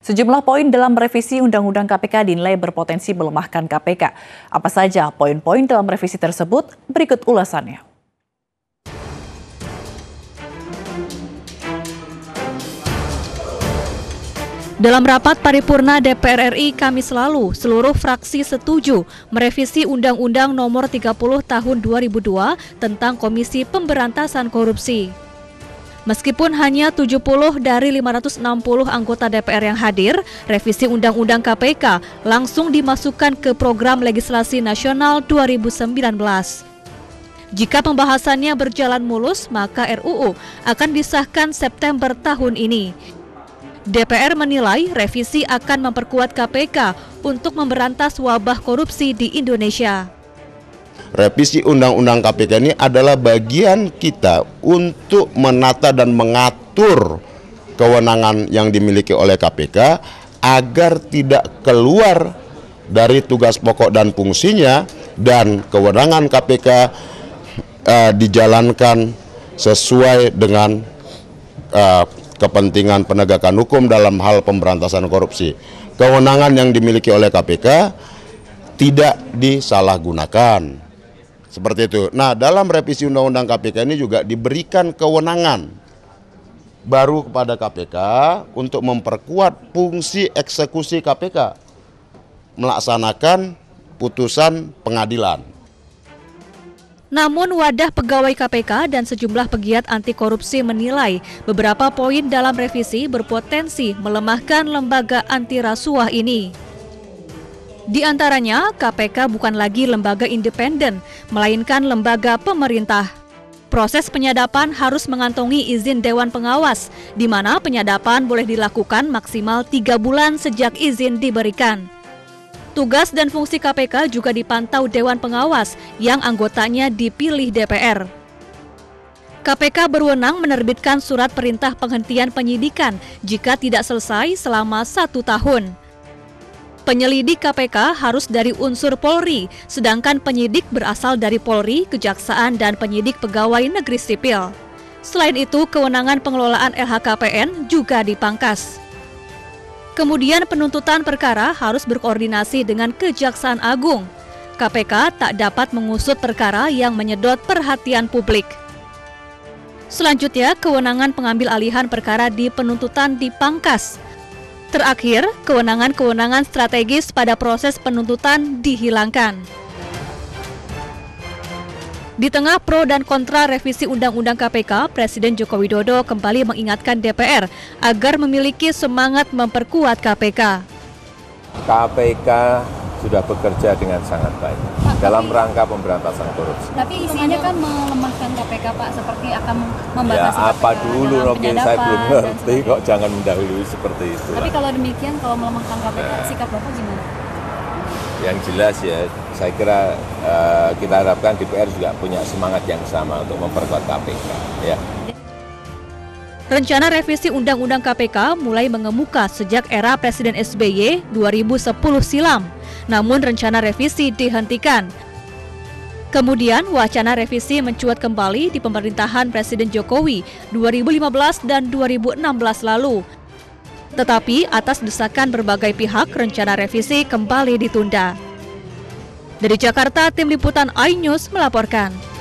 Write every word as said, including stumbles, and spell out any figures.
Sejumlah poin dalam revisi Undang-Undang K P K dinilai berpotensi melemahkan K P K. Apa saja poin-poin dalam revisi tersebut? Berikut ulasannya. Dalam rapat paripurna D P R R I Kamis lalu, seluruh fraksi setuju merevisi Undang-Undang Nomor tiga puluh Tahun dua ribu dua tentang Komisi Pemberantasan Korupsi. Meskipun hanya tujuh puluh dari lima ratus enam puluh anggota D P R yang hadir, revisi Undang-Undang K P K langsung dimasukkan ke Program Legislasi Nasional dua ribu sembilan belas. Jika pembahasannya berjalan mulus, maka R U U akan disahkan September tahun ini. D P R menilai revisi akan memperkuat K P K untuk memberantas wabah korupsi di Indonesia. Revisi Undang-Undang K P K ini adalah bagian kita untuk menata dan mengatur kewenangan yang dimiliki oleh K P K agar tidak keluar dari tugas pokok dan fungsinya, dan kewenangan K P K uh, dijalankan sesuai dengan uh, kepentingan penegakan hukum dalam hal pemberantasan korupsi. Kewenangan yang dimiliki oleh K P K tidak disalahgunakan. Seperti itu. Nah, dalam revisi Undang-Undang K P K ini juga diberikan kewenangan baru kepada K P K untuk memperkuat fungsi eksekusi K P K, melaksanakan putusan pengadilan. Namun wadah pegawai K P K dan sejumlah pegiat anti korupsi menilai beberapa poin dalam revisi berpotensi melemahkan lembaga anti rasuah ini. Di antaranya, K P K bukan lagi lembaga independen, melainkan lembaga pemerintah. Proses penyadapan harus mengantongi izin Dewan Pengawas, di mana penyadapan boleh dilakukan maksimal tiga bulan sejak izin diberikan. Tugas dan fungsi K P K juga dipantau Dewan Pengawas yang anggotanya dipilih D P R. K P K berwenang menerbitkan surat perintah penghentian penyidikan jika tidak selesai selama satu tahun. Penyelidik K P K harus dari unsur Polri, sedangkan penyidik berasal dari Polri, Kejaksaan, dan penyidik pegawai negeri sipil. Selain itu, kewenangan pengelolaan L H K P N juga dipangkas. Kemudian penuntutan perkara harus berkoordinasi dengan Kejaksaan Agung. K P K tak dapat mengusut perkara yang menyedot perhatian publik. Selanjutnya, kewenangan pengambil alihan perkara di penuntutan dipangkas. Terakhir, kewenangan-kewenangan strategis pada proses penuntutan dihilangkan. Di tengah pro dan kontra revisi Undang-Undang K P K, Presiden Joko Widodo kembali mengingatkan D P R agar memiliki semangat memperkuat K P K. K P K sudah bekerja dengan sangat baik Pak, dalam tapi, rangka pemberantasan korupsi. Tapi isinya kan melemahkan K P K, Pak, seperti akan membatasi ya, apa K P K dulu, oke, saya belum ngerti kok, jangan mendahului seperti itu. Tapi kalau demikian, kalau melemahkan K P K, nah, sikap Bapak gimana? Yang jelas ya, saya kira uh, kita harapkan D P R juga punya semangat yang sama untuk memperkuat K P K. Ya. Rencana revisi Undang-Undang K P K mulai mengemuka sejak era Presiden S B Y dua ribu sepuluh silam. Namun rencana revisi dihentikan. Kemudian wacana revisi mencuat kembali di pemerintahan Presiden Jokowi dua ribu lima belas dan dua ribu enam belas lalu. Tetapi atas desakan berbagai pihak, rencana revisi kembali ditunda. Dari Jakarta, Tim Liputan iNews melaporkan.